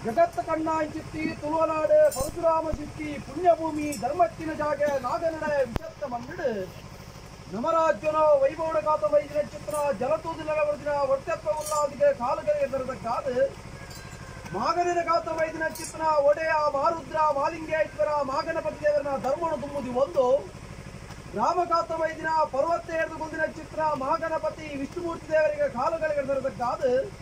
ಜಗತ್ತ ಕಣ್ಣಾಂಚಿತ್ತಿ ತುಳುವನಾಡು ಪರಶುರಾಮ ಚಿತ್ತಿ ಪುಣ್ಯಭೂಮಿ ಧರ್ಮಕ್ಕಿನ ಜಾಗೆ ನಾಗನಡೆ ವಿಶತ್ತ ಮನ್ನಡು ನಮರಾಜ್ಯನ ವೈಭವನ ಕಾತ ವೈದ್ಯನ ಚಿತ್ರ ಜಲತೂದು ನೆಲವರ್ಜಿನ ವರ್ತತ್ವ ಉಲ್ಲಾದಿಗೆ ಕಾಲುಗಳಿಗೆ ತರದಕ್ಕಾದ ಮಾಗನನ ಕಾತ ವೈದ್ಯನ ಚಿತ್ರ ಒಡೆಯ ಮಾರುದ್ರ ಮಾಲಿಂಗೇಶ್ವರ ಮಾಗನಪತಿ ದೇವರನ ಧರ್ಮನ ತುಂಬುದಿ ಒಂದು ರಾಮಕಾತ ವೈದ್ಯನ ಪರ್ವತ ಎರೆದುಕೊಂಡಿನ ಚಿತ್ರ ಮಹಾಗಣಪತಿ ವಿಷ್ಣುಮೂರ್ತಿ ದೇವರಿಗೆ ಕಾಲುಗಳಿಗೆ ತರದಕ್ಕಾದ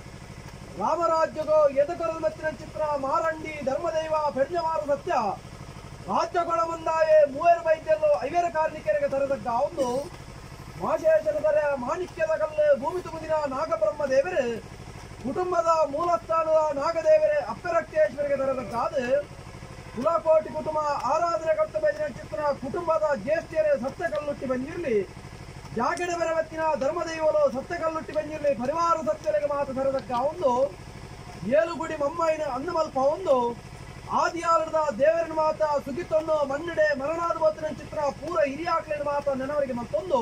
ರಾಮರಾಜ್ಯದ ಎದಕರದ ಮತ್ತಿನ ಚಿತ್ರ ಮಾರಂಡಿ ಧರ್ಮದೈವ ಪೆಡ್ಜಮಾರ ಸತ್ಯ ರಾಜ್ಯಗಳ ಮುಂದಾಯೆ ಮೂವರು ವೈದ್ಯರು ಐವರ ಕಾರ್ಮಿಕರಿಗೆ ತರದಕ್ಕ ಒಂದು ಮಾಶೇಷನದರೆ ಮಾಣಿಕ್ಯದ ಕಲ್ಲು ಭೂಮಿ ತುಂಬುದಿನ ನಾಗಬ್ರಹ್ಮ ದೇವರೇ ಕುಟುಂಬದ ಮೂಲಸ್ಥಾನದ ನಾಗದೇವರೇ ಅಪ್ಪರಕ್ತೇಶ್ವರಿಗೆ ತರದಕ್ಕಾದ ಕುಲಕೋಟಿ ಕುಟುಂಬ ಆರಾಧನೆ ಕರ್ತವ್ಯದ ಚಿತ್ರ ಕುಟುಂಬದ ಜ್ಯೇಷ್ಠರೇ ಸತ್ಯ ಕಲ್ಲುಟ್ಟಿ ಬಂದಿರಲಿ ಜಾಗಡ ಬೆರವತ್ತಿನ ಧರ್ಮದೈವಲು ಸತ್ಯ ಕಲ್ಲುಟ್ಟಿ ಬಂದಿರಲಿ ಪರಿವಾರ ಸತ್ಯರಿಗೆ ಮಾತು ತರದಕ್ಕ ಒಂದು ಏಳುಗುಡಿ ಮಮ್ಮೈನ ಅನ್ನಮಲ್ಪ ಒಂದು ಆದಿಯಾಳದ ದೇವರಿನ ಮಾತ ಸುಗಿತೊಂದು ಮನ್ನಡೆ ಮರಣಾದ ಬತ್ತಿನ ಚಿತ್ರ ಪೂರ ಹಿರಿಯಾಕ್ಲಿನ ಮಾತ ನೆನವರಿಗೆ ಮತ್ತೊಂದು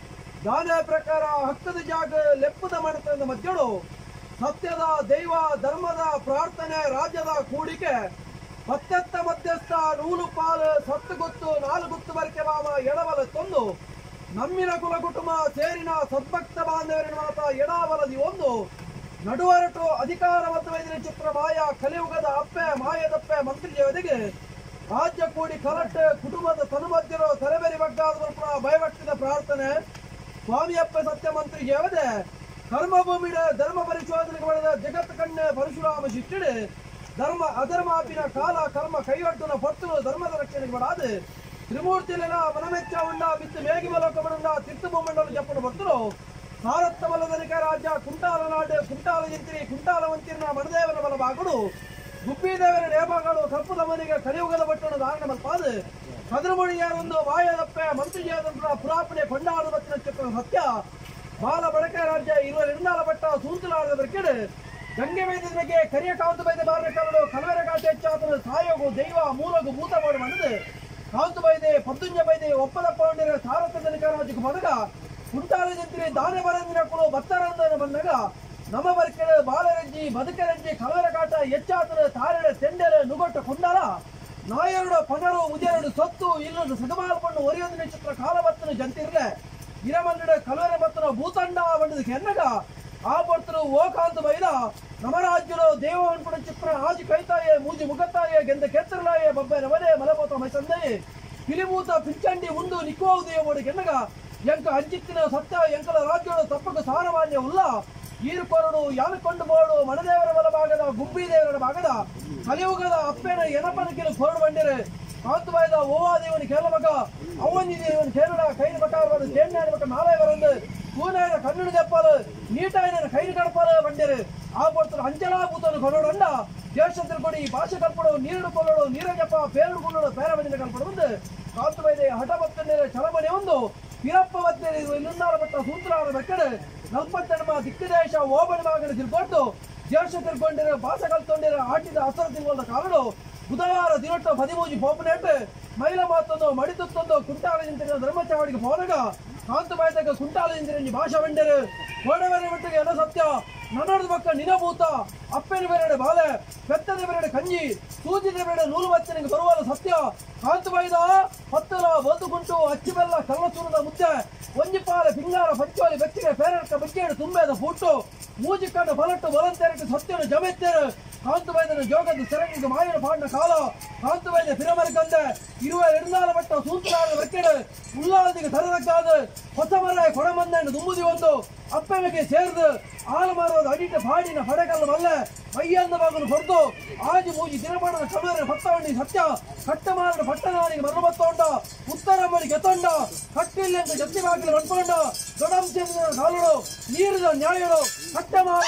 ದಾನ ಪ್ರಕಾರ ಹಕ್ಕದ ಜಾಗ ಲೆಪ್ಪದ ಮಣತದ ಮಧ್ಯಳು ಸತ್ಯದ ದೈವ ಧರ್ಮದ ಪ್ರಾರ್ಥನೆ ರಾಜ್ಯದ ಕೂಡಿಕೆ ಮತ್ತೆತ್ತ ಮಧ್ಯಸ್ಥ ನೂಲು ಪಾಲು ಸತ್ತು ಗುತ್ತು ನಾಲು ಗುತ್ತು ಬರಕೆ ಬಾಮ ಎಡಬಲ ತೊಂದು ನಮ್ಮಿನ ಕುಲ ಕುಟುಂಬ ಸೇರಿನ ಸದ್ಭಕ್ತ ಬಾಂಧವರಿನ ಮಾತ ಎಡಬಲದಿ ಒಂದು ನಡುವರಟು ಅಧಿಕಾರ ಮತವೈದಿನ ಚಿತ್ರ ಮಾಯ ಕಲಿಯುಗದ ಅಪ್ಪೆ ಮಾಯದಪ್ಪೆ ಮಂತ್ರಿಯವರಿಗೆ ರಾಜ್ಯ ಕೂಡಿ ಕಲಟ್ ಕುಟುಂಬದ ತನುಮಧ್ಯರು ತಲೆಬೇರಿ ಬಗ್ಗಾದ ಭಯಭಕ್ತಿದ ಪ್ರಾರ್ಥನೆ ಸ್ವಾಮಿಯಪ್ಪ ಸತ್ಯ ಮಂತ್ರಿಯವದೆ ಕರ್ಮಭೂಮಿಡ ಧರ್ಮ ಪರಿಶೋಧನೆಗೆ ಬರೆದ ಜಗತ್ ಕಣ್ಣ ಪರಶುರಾಮ ಶಿಷ್ಯಡೆ ಧರ್ಮ ಅಧರ್ಮಾಪಿನ ಕಾಲ ಕರ್ಮ ಕೈಯೊಟ್ಟನ ಪೊತ್ತಲು ಧರ್ಮದ ರಕ್ಷಣೆಗೆ ಬಡಾದ ತ್ರಿಮೂರ್ತಿಲಿನ ಮನಮೆಚ್ಚ ಉಂಡ ಬಿತ್ತು ಮೇಗಿ ಮಲೋಕಮನುಂಡ ತೀರ್ಥಭೂಮಂಡಲ ಜಪ್ಪನ ಭಕ್ತರು ಭಾರತ ಬಲದನಿಕ ರಾಜ್ಯ ಕುಂಟಾಲ ನಾಡು ಕುಂಟಾಲ ಜಂತ್ರಿ ಕುಂಟಾಲ ವಂತಿರನ ಮಣದೇವನ ಬಲಭಾಗಡು ಗುಬ್ಬಿದೇವರ ನೇಮಗಳು ಕಪ್ಪದ ಮನೆಗೆ ಕಲಿಯುಗದ ಬಟ್ಟಣ ಧಾರಣ ಮಲ್ಪಾದ ಕದ್ರಮುಣಿಯರೊಂದು ವಾಯದಪ್ಪೆ ಮಂತ್ರಿಯಾದಂತಹ ಪುರಾಪಣೆ ಕೊಂಡಾಡು ಬತ್ತಿನ ಚಿತ್ರ ಸತ್ಯ ಬಾಲ ಬಳಕೆ ರಾಜ್ಯ ಇರುವ ನಿರ್ನಾಲ ಬಟ್ಟ ಸೂಂತಲಾಡದ ಬರ್ಕೆಡು ಗಂಗೆ ವೈದ್ಯದ ಬಗ್ಗೆ ಕರಿಯ ಕಾಂತು ಬೈದ ಬಾರನ ಕರಡು ಕಲವೆರ ಕಾಟೆ ಹೆಚ್ಚಾತನ ಸಾಯೋಗು ದೈವ ಮೂಲಗು ಭೂತ ಮಾಡಿ ಮನದು ಕಾಂತು ಬೈದೆ ಪದ್ದುಂಜ ಬೈದೆ ಒಪ್ಪದ ಪೌಂಡಿರ ಸಾರಥದನಿಕ ರಾಜ್ಯಕ್ಕೆ ಮನಗ ಕುಂಟಾಲ ಜಂತ್ರಿ ದಾನೆ ಬರಂದಿನ ಕುಳು ಭತ್ತರಂದನ ಬಂದಾಗ ನಮ್ಮ ಬರ್ಕೆಡು ಬಾಲರಂಜಿ ಬದುಕರಂಜಿ ಕಲವೆರ ಕಾಟ ಹೆಚ್ಚಾತನ ತಾರೆಡ ತೆಂಡೆಲ ನುಗೊಟ್ಟ ಕೊಂಡಾಲ ನಾಯರುಡ ಪನರು ಉದಯರುಡು ಸೊತ್ತು ಇಲ್ಲದ ಸಗಮಾಲ್ಕೊಂಡು ಒರಿಯೊಂದಿನ ಚಿತ್ರ ಕಾಲಬತ್ತನ ಜಂತಿರ್ಲೆ ಇರಮನ್ನಡ ಕಲವೆರ ಬತ್ತನ ಭೂತಂಡ ಬಂಡದ ಕೆನ್ನಗ ಆ ಬರ್ತರು ಓ ಕಾಂತ ಬೈದ ನಮರಾಜ್ಯರು ದೇವ ಅನ್ಪುಣ ಚಿತ್ರ ಆಜಿ ಕೈತಾಯೆ ಮೂಜಿ ಮುಗತಾಯೆ ಗೆಂದ ಕೆತ್ತರಲಾಯೆ ಬಬ್ಬೆ ನವನೆ ಮಲಬೋತ ಮೈಸಂದೆ ಕಿಲಿಮೂತ ಪಿಂಚಂಡಿ ಉಂಡು ನಿಕ್ಕುವುದೇ ಓಡಿ ಕೆನ್ನಗ ಎಂಕ ಅಂಚಿತ್ತಿನ ಸತ್ಯ ಎಂಕಲ ರಾಜ್ಯಗಳು ತಪ್ಪಕ ಸಾರಮಾನ್ಯ ಉಲ್ಲ ಈರುಕೊರಡು ಯಾನಕೊಂಡು ಬೋಡು ಮಣದೇವರ ಬಲಭಾಗದ ಗುಬ್ಬಿ ದೇವರ ಭಾಗದ ಕಲಿಯುಗದ ಅಪ್ಪೆನ ಎನಪನಕಿಲು ಕೊರಡು ಬಂಡಿರೆ ಕಾಂತು ಬಾಯ್ದ ಓವಾ ದೇವನಿ ಕೇರಳ ಮಗ ಅವನಿ ದೇವನ್ ಕೇರಳ ಕೈನ ಬಟ್ಟಾರ ತೇಣ್ಣಾಯ ಮಗ ನಾಳೆ ಬರಂದು ಕೂನಾಯನ ಕನ್ನಡ ದೆಪ್ಪಲು ನೀಟಾಯನ ಕೈನ ಕಡಪಲು ಬಂಡಿರು ಆ ಬರ್ತರು ಅಂಚಲಾ ಭೂತನು ಕೊರಡಂಡ ದೇಶದಲ್ಲಿ ಕೊಡಿ ಭಾಷೆ ಕಲ್ಪಡು ನೀರು ಕೊಲ್ಲಡು ನೀರಜಪ್ಪ ಪೇರು ಕೊಳ್ಳಡು ಪೇರ ಬಂದಿನ ಕಲ್ಪಡು ಒಂದು ಕಾಂತು ಬಾಯ್ದೆ ಹಠಭಕ್ತನ ಚಲಮನೆ ಒಂದು ವೀರಪ್ಪ ಮತ್ತೆ ಇನ್ನೊಂದಾರ ಬಟ್ಟ ಸೂತ್ರಾರ ಬೆಕ್ಕಡೆ ನಲ್ಪತ್ತೆಡಮ ದಿಕ್ಕದೇಶ ಓಬಣ ಮಗನ ತಿಳ್ಕೊಂಡು ದೇಶ ತಿಳ್ಕೊಂಡಿರ ಭಾಷೆ ಕಲ್ತ್ಕೊಂಡಿರ ಆಟಿದ ಹಸರು ತಿಂಗಳ ಕಾರಣ ಬುಧವಾರ ದಿನಟ್ಟು 13 ಪೋಪನೆಟ್ಟು ಮೈಲ ಮಾತೊಂದು ಮಡಿತೊಂದು ಕುಂಟಾಲ ಜಂತ್ರಿನ ಧರ್ಮಚಾವಡಿಗೆ ಹೋದಾಗ ಕಾಂತು ಬಾಯ್ದಾಗ ಕುಂಟಾಲ ಜಂತ್ರಿ ಭಾಷೆ ಬಂಡರು ಕೋಡವೆರೆ ಮಟ್ಟಿಗೆ ಎಲ್ಲ ಸತ್ಯ ನನ್ನಡದ ಪಕ್ಕ ನಿನಭೂತ ಅಪ್ಪನ ಬೇರೆಡೆ ಬಾಲೆ ಬೆತ್ತದ ಬೇರೆಡೆ ಕಂಜಿ ಸೂಜಿದ ಬೇರೆ ನೂಲು ಬಚ್ಚನಿಗೆ ಬರುವಲ್ಲ ಸತ್ಯ ಕಾಂತು ಬಾಯ್ದ ಹತ್ತಲ ಬದುಕುಂಟು ಅಚ್ಚಿ ಬೆಲ್ಲ ಕಲ್ಲಚೂರದ ಮುದ್ದೆ ಒಂಜಿಪಾಲ ಪಿಂಗಾರ ಪಂಚೋಲಿ ಬೆಚ್ಚಿಗೆ ಪೇರಡ್ಕ ಬೆಚ್ಚೇಡು ತುಂಬೆದ ಫುಟ್ಟು ಮೂಜಿಕಂಡ ಬಲಟ್ಟು ಬಲಂತೇರಕ್ಕೆ ಸತ್ಯನ ಜಮೆತ್ತೇರು ಕಾಂತು ಬೈದನ ಜೋಗದ ಸೆರಗಿಗೆ ಮಾಯನ ಪಾಂಡ ಕಾಲ ಕಾಂತು ಬೈದ ಪಿರಮರಿಕಂದೆ ಇರುವ ಎರಡನಾಲ ಬಟ್ಟ ಸೂತ್ರಾದ ಬೆಕ್ಕೆಡು ಉಲ್ಲಾದಿಗೆ ತರದಕ್ಕಾದ ಹೊಸ ಮರ ಕೊಡಮಂದನ್ನು ತುಂಬುದಿ ಒಂದು ಅಪ್ಪನಿಗೆ ಸೇರಿದು ಆಲು ಮಾರುವುದು ಅಡಿಟ ಪಾಡಿನ ಪಡೆಗಲ್ಲು ಮಲ್ಲ ಮೈಯಂದ ಮಗನು ಹೊರದು ಆಜಿ ಮೂಜಿ ದಿನಪಡದ ಕಮರ ಭತ್ತವಣ್ಣಿ ಸತ್ಯ ಕಟ್ಟ ಮಾರನ ಪಟ್ಟಣಾನಿಗೆ ಮರಣ ಬತ್ತೊಂಡ ಉತ್ತರ ಮಳಿ ಗೆತ್ತೊಂಡ ಕಟ್ಟಿಲ್ಲ ಅಂತ ಜತ್ತಿ ಬಾಗಿಲು ಹೊಂದ್ಕೊಂಡ ದೊಡಂಚಂದ್ರ ಕಾಲುಡು ನೀರಿದ ನ್ಯಾಯಗಳು ಕಟ್ಟ ಮಾರ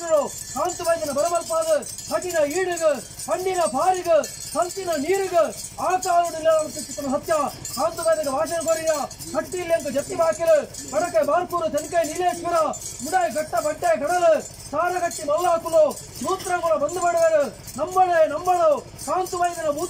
ಕಾಂತು ಬೈದನ ಬರಬಲ್ಪಾದ ಕಠಿಣ ಈಡಿಗ ಪಂಡಿನ ಪಾರಿಗ ಸಂತಿನ ನೀರಿಗ ಆ ಕಾಲುಡಿನ ಸತ್ಯ ಕಾಂತು ಬೈದನ ಭಾಷಣ ಕೊರಿಯ ಕಟ್ಟಿಲ್ಲ ಅಂತ ಜತ್ತಿ ಬಾಕಿಲು ಕಡಕೆ ಬಾರ್ಕೂರು ತೆನಕೆ ನೀಲೇಶ್ವರ ಮುಡಾಯಿ ಗಟ್ಟ ಬಟ್ಟೆ ಕಡಲು ಸಾರಗಟ್ಟಿ ಮಲ್ಲಾಕುಲು ಸೂತ್ರಗಳು ಬಂದು ಮಾಡುವರು ನಂಬಳೆ ನಂಬಳು ಕಾಂತು ಬೈದನ ಭೂತ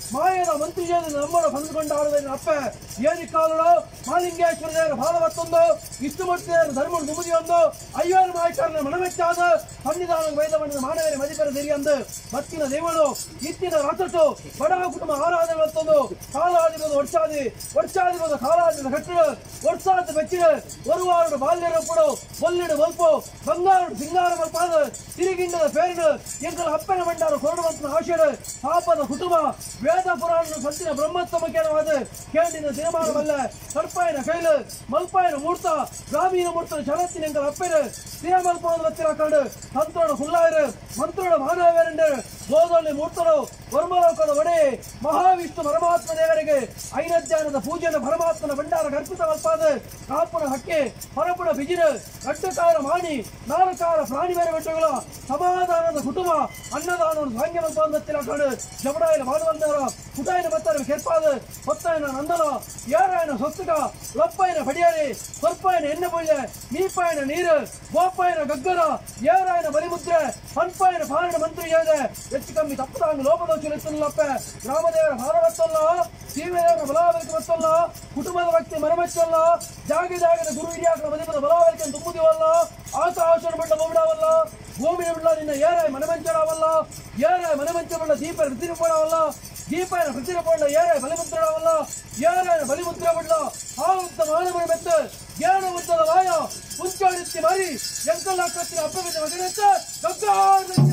ಮಾಯದ ಮಂತ್ರಿಜೇದ ನಮ್ಮನ್ನು ಬಂದುಕೊಂಡಾಡುವ ಅಪ್ಪ ಏನಿ ಕಾಲುಡು ಮಾಲಿಂಗೇಶ್ವರ ದೇವರ ಭಾಗವತ್ತೊಂದು ವಿಷ್ಣುಮೂರ್ತಿ ದೇವರ ಧರ್ಮ ನುಮುದಿಯೊಂದು ಅಯ್ಯೋರು ಮಾಯಕಾರನ ಮನವೆಚ್ಚಾದ ಸನ್ನಿಧಾನ ವೈದವಣ್ಣನ ಮಾನವರ ಮದಿಪರ ಸಿರಿಯಂದು ಭಕ್ತಿನ ದೇವಳು ಇತ್ತಿನ ರಥಟು ಬಡ ಕುಟುಂಬ ಆರಾಧನೆ ಹೊತ್ತೊಂದು ಕಾಲಾದಿಪದ ವರ್ಷಾದಿಪದ ಕಾಲಾದಿಪದ ಕಟ್ಟಡ ವರ್ಷಾದ ಬೆಚ್ಚಿಡ ಒರುವಾರುಡು ಬಾಲ್ಯರಪ್ಪಡು ಬೊಲ್ಲಿಡು ಬಲ್ಪು ಬಂಗಾರು ಸಿಂಗಾರ ಬಲ್ಪಾದ ತಿರುಗಿಂಡದ ಪೇರಿಡು ಎಂಕಲ ಅಪ್ಪನ ಮಂಡಾರ ಕೊರಡುವಂತನ ಆಶೀಡ ಪಾಪದ ಕುಟುಂಬ ವೇದ ಪುರಾಣ ಸತ್ತಿನ ಬ್ರಹ್ಮೋತ್ತಮ ಕೇಳವಾದ ಕೇಂಡಿನ ತೀರ್ಮಾನವಲ್ಲ ಸರ್ಪಾಯನ ಕೈಲು ಮಲ್ಪಾಯನ ಮೂರ್ತ ಗ್ರಾಮೀಣ ಮೂರ್ತನ ಜಗತ್ತಿನ ಎಂಕಲ ಅಪ್ಪರು ತೀರಮಲ್ಪದ ಹತ್ತಿರಕೊಂಡು ತಂತ್ರೋಡ ಹುಲ್ಲಾಯರು ಮಂತ್ರೋಡ ಮಾನವೇರೆಂಡು ಗೋದಲ್ಲಿ ಮೂರ್ತರು ವರ್ಮಲೋಕದ ಒಡೆ ಮಹಾವಿಷ್ಣು ಪರಮಾತ್ಮ ದೇವರಿಗೆ ಐನಧ್ಯಾನದ ಪೂಜೆನ ಪರಮಾತ್ಮನ ಭಂಡಾರ ಅರ್ಪಿತವಲ್ಪಾದ ಕಾಪುನ ಹಕ್ಕೆ ಹೊರಪುಡ ಬಿಜಿರು ಗಟ್ಟಕಾರ ಮಾಣಿ ನಾಲ್ಕಾರ ಪ್ರಾಣಿ ಬೇರೆ ಬೆಟ್ಟಗಳ ಸಮಾಧಾನದ ಕುಟುಂಬ ಅನ್ನದಾನವನ್ನು ಸಾಂಗ್ಯಮಲ್ಪಾದ ಜಬಡಾಯನ ಮಾಡುವಂದರ ಕುಟಾಯನ ಬತ್ತರ ಕೆರ್ಪಾದ ಹೊತ್ತಾಯನ ನಂದಲ ಏರಾಯನ ಸೊಸ್ತುಗ ಲೊಪ್ಪಾಯನ ಪಡಿಯಾರಿ ಸ್ವಲ್ಪಾಯನ ಎಣ್ಣೆ ಬೊಳ್ಳೆ ನೀಪಾಯನ ನೀರು ಗೋಪಾಯನ ಗಗ್ಗರ ಏರಾಯನ ಬಲಿಮುದ್ರೆ ಹನ್ಪಾಯನ ಪಾಲನ ಮಂತ್ರಿ ಹೇಳಿದೆ ಹೆಚ್ಚು ಕಮ್ಮಿ ತಪ್ಪದಾಂಗ ಲೋಪದೋಷ ಗ್ರಾಮದೇವರ ಭಾರವತ್ತಲ್ಲ ಸೀಮೆದೇವರ ಬಲಾವಲಿಕೆ ಮತ್ತಲ್ಲ ಕುಟುಂಬದ ವ್ಯಕ್ತಿ ಮನಮೆಚ್ಚಲ್ಲ ಜಾಗದ ಗುರು ಹಿರಿಯಾಕರ ಮದಿಪದ ಬಲಾವಲಿಕೆ ತುಂಬುದಿವಲ್ಲ ಆಕಾಶನ ಮಂಡ ಮೌಡವಲ್ಲ ಭೂಮಿಯ ಬಿಡ್ಲ ನಿನ್ನ ಏರಾಯ ಮನಮೆಂಚಡವಲ್ಲ ಏರಾಯ ಮನಮೆಂಚಬಲ್ಲ ದೀಪ ಪ್ರತಿರೂಪಣವಲ್ಲ ದೀಪಾಯನ ಪ್ರತಿರೂಪಣ ಏರಾಯ ಬಲಿಮುದ್ರಣವಲ್ಲ ಏರಾಯನ ಬಲಿಮುದ್ರ ಬಿಡ್ಲ ಆವತ್ತ ಮಾನವನ ಮೆತ್ತ ಜ್ಞಾನ ಉದ್ದದ ವಾಯ ಮುಂಚಾಡಿತ್ತಿ ಮಾರಿ ಎಂಕಲ್ಲ ಕತ್ತಿನ ಅಪ್ಪವಿದ ಮಗನೆತ್ತ